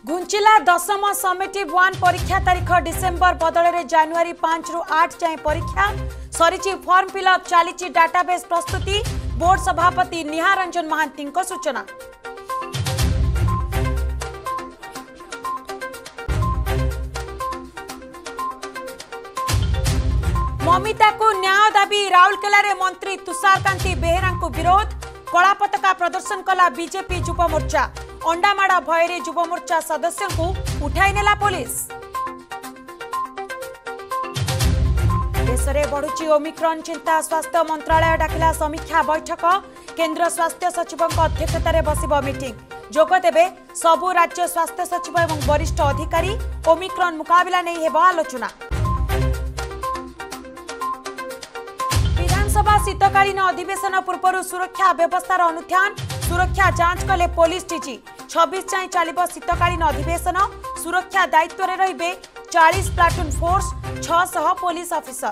घुंचिला दशम समेटिव 1 परीक्षा तारीख डिसेम्बर बदल में जानुरी 5 रु 8 जाए परीक्षा सरी फॉर्म फिलअप चली डाटाबेस प्रस्तुति बोर्ड सभापति निहार रंजन महांती सूचना। ममिता को न्याय दाबी राउरकेला रे मंत्री तुषारकांति बेहेरा को विरोध कला पताका प्रदर्शन कला बीजेपी युव मोर्चा अंडामाड़ भय युव मोर्चा सदस्यों को उठाई नेला पुलिस। देश में बढ़ुची ओमिक्रॉन चिंता स्वास्थ्य मंत्रालय डाकिला समीक्षा बैठक केंद्र स्वास्थ्य सचिव अध्यक्षतार बसिब मीटिंग जोग देबे सबु राज्य स्वास्थ्य सचिव और वरिष्ठ अधिकारी ओमिक्रॉन मुकाबला नहीं हेब आलोचना। विधानसभा शीतकालीन अधिवेशन पूर्व सुरक्षा व्यवस्थार अनुध्यान सुरक्षा जांच कले पुलिस डीजी 26 जाए चलिब शीतकालीन अधिवेशन सुरक्षा दायित्व में रहिबे 40 platoon force 600 police officer.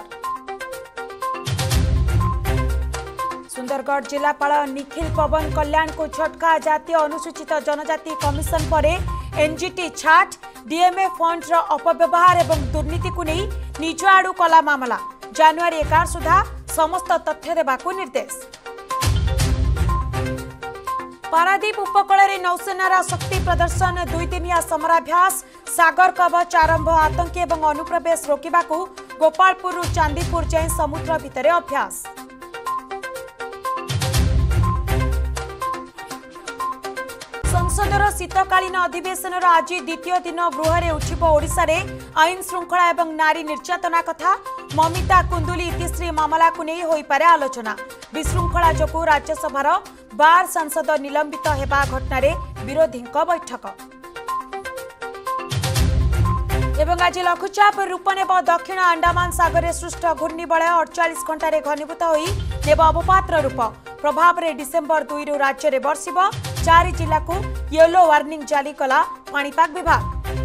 Sundargarh जिलापाल निखिल पवन कल्याण को झटका जातीय अनुसूचित जनजाति कमिशन पर एनजीटी छाट डीएमए फंड अपव्यवहार एवं दुर्नीति को नहीं निज आड़ू कला मामला जानुरी 11 सुधा समस्त तथ्य देवाकू निर्देश। पारादीप उपकूल में नौसेनार शक्ति प्रदर्शन 2 दिनिया समराभ्यास सागर कवच आरंभ आतंकी और अनुप्रवेश रोकने को गोपालपुर चांदीपुर जाए समुद्र भितर अभ्यास। संसदर शीतकालीन अधिवेशन आज द्वितीय दिन गृह में उठिब ओडिशा रे आईन श्रृंखला और नारी निर्यातना कथा ममिता कुंदुली इतिश्री मामला को नहीं होई पारे आलोचना विशृंखला जोगु राज्यसभार 12 सांसद निलंबित हेबा घटना रे विरोधी बैठक। एवं आज लघुचाप रूप नेब दक्षिण अंडमान सागर सृष्ट घूर्णिबलय 48 घंटे घनीभूत होई नेब अवपातर रूप प्रभाव रे डिसेम्बर 2 रु राज्य में बर्षिब 4 जिला को येलो वार्निंग जारी कला पाणीपाग विभाग।